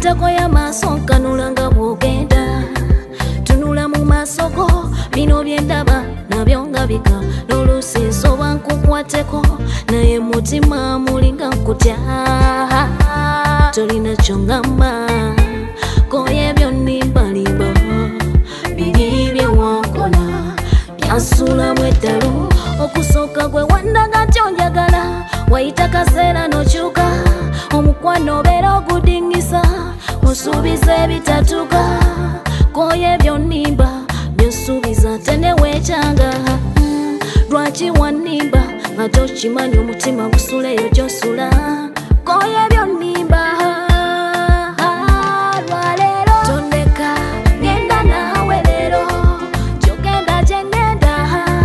takoya maaso nkanula nga bw'ogenda tunula mu maaso go bino bye ndaba nabyo nga bika n'oluusi nsoba nkukwateko naye mutima mulinga nkutya tolina kyongamba koye byonnimbalimba biri bye wankola byansuulamu eddalu okusooka gwe wandaga nti onjagala wayita kaseera n'okyuka omukwano obeera ogudingisa osuubiza ebitatuuka koye byonnimba byosuubiza teneweekyanga lwaki wannimba nga tokimanyi omutima gusuleyo gyosula koye byonnimba lwaleero tondeka ngenda naawe leero gyogenda gyengenda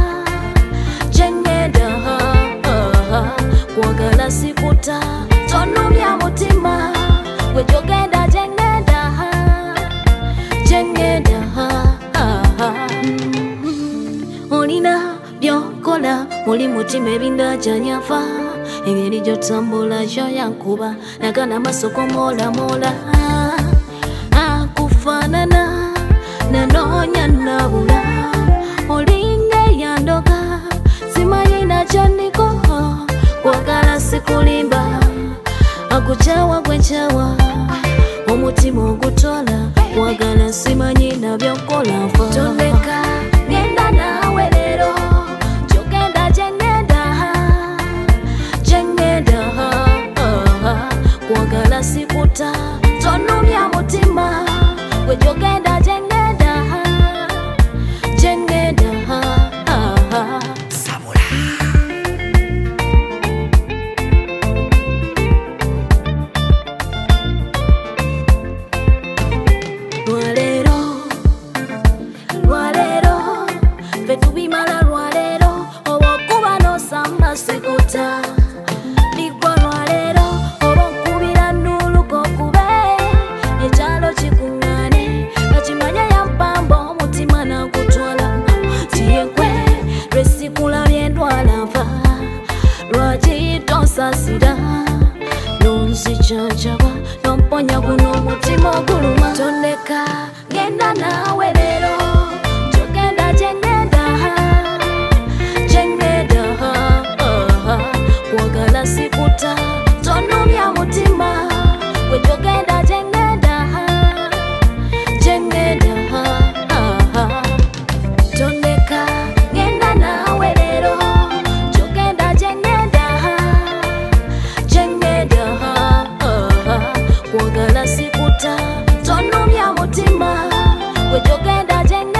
kwagala sikuta tonumya mutima gwe gyogenda gyengenda olina byokola muli mutima ebindajanyafa engeri gyotambula kyoyankuba nagana masoko moolamola akufaanana nanoonya nabula olinga eyandoga simanyi nakyandiko kwagala sikulimba akukyawa gwenkyawa omutima ogutwala kwagala simanyi nabyokola nfa tondeka ngenda naawe leero gyogenda gyengenda kwagala sikuta tonumya mutima gwe gyogenda gyengenda lwaleero ffe tubimala lwaleero owokuba nosamba sikuta ligwa lwaleero oba okubira nnuuluka okube ekyalo kikuŋŋaane kakimanya yampamba omutima nagutwala tiyenkwe lwesikulabye ndwala nfa lwaki tonsasira nonzicacaba nomponya guno omutima oguluma tondeka ngenda naawe leero gyogenda gyengenda kwagala sikuta tonumya mutima gwe gyogenda gyengenda tondeka ngenda naawe leero gyogenda gyengenda kwagala sikuta tonumya mutima gwe gyogenda gyengenda